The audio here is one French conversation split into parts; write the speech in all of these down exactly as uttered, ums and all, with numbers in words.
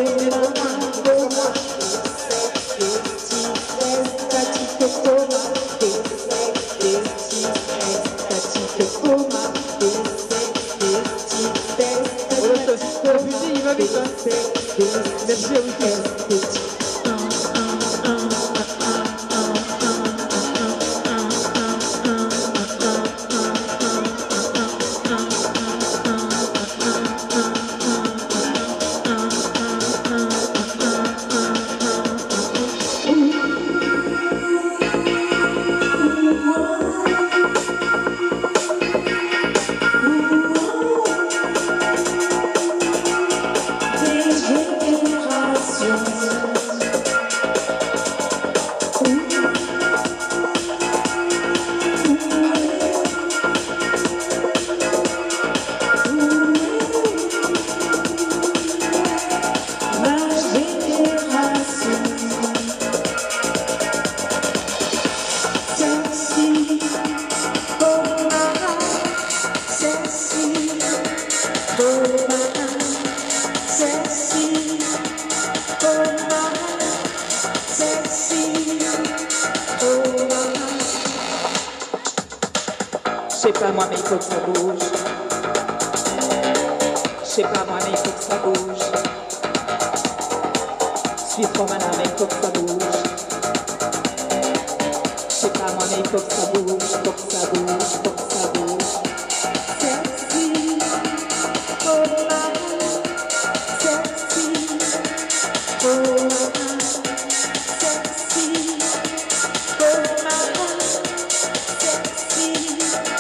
Merci à vous tous. Je sais pas moi mais il faut que ça bouge. Je sais pas moi mais il faut que ça bouge. Je suis trop malin mais il faut que ça bouge. Je sais pas moi mais il faut que ça bouge, faut que ça bouge, faut que ça bouge. Sexy, oh my, sexy, oh my, sexy, oh my, sexy.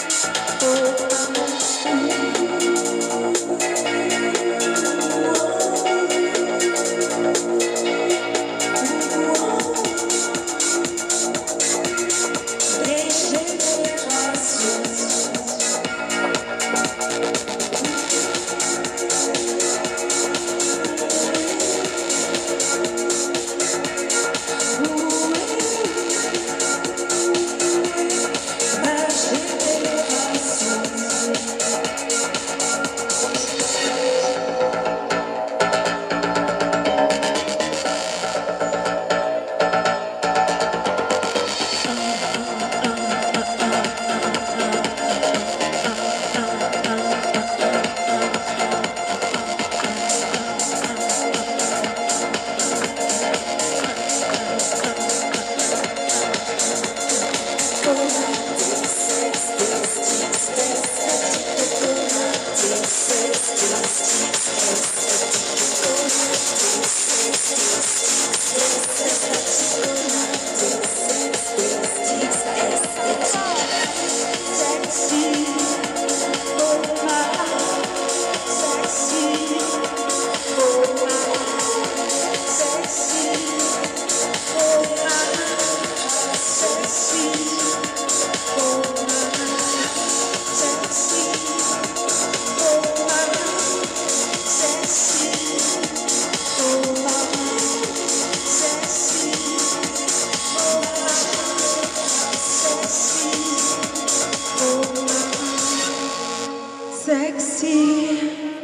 Sexy.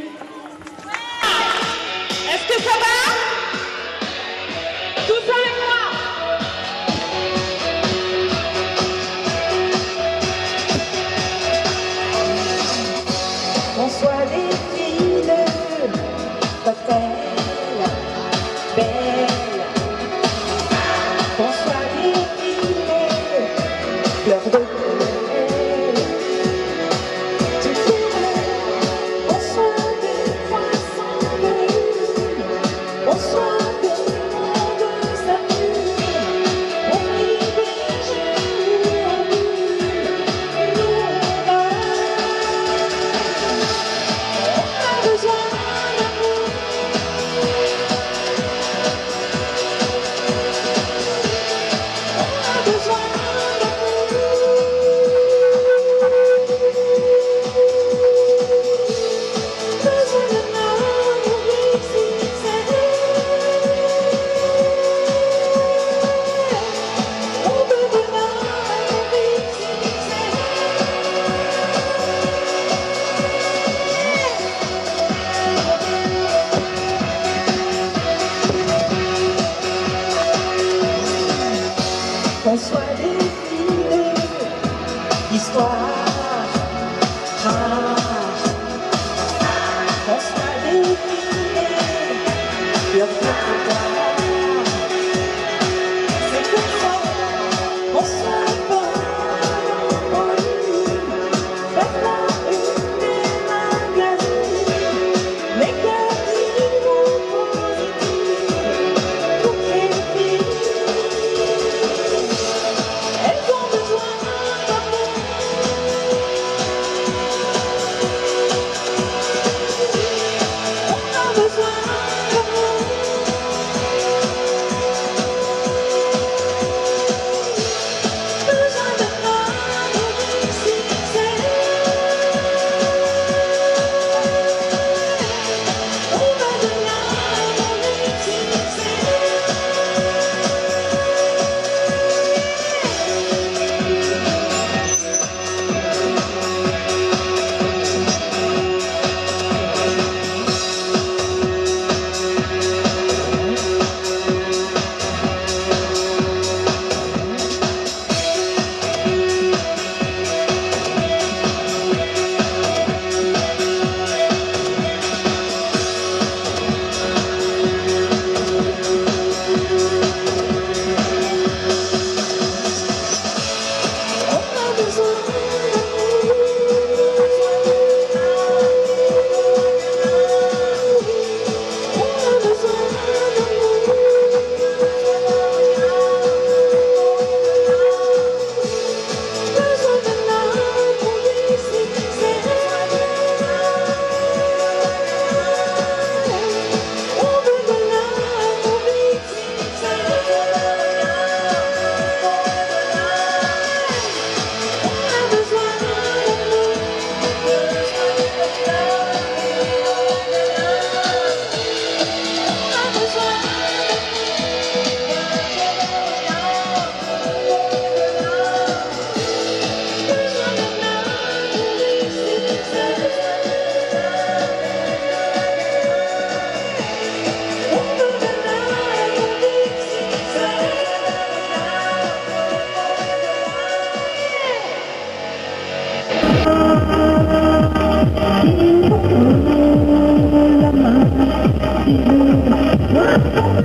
Est-ce que ça va? Tous avec moi. On soit des filles de cocktail, belles. On soit des filles de fleurs de soit défilé d'histoire, ah, qu'on soit défilé sur notre droit. C'est comme ça qu'on soit pas poli, faites la une des magazines, négatifs ou positifs, toutes les filles. Elles ont besoin d'amour. On a besoin d'amour. Besoin de l'amour sincère. On a de l'amour sincère.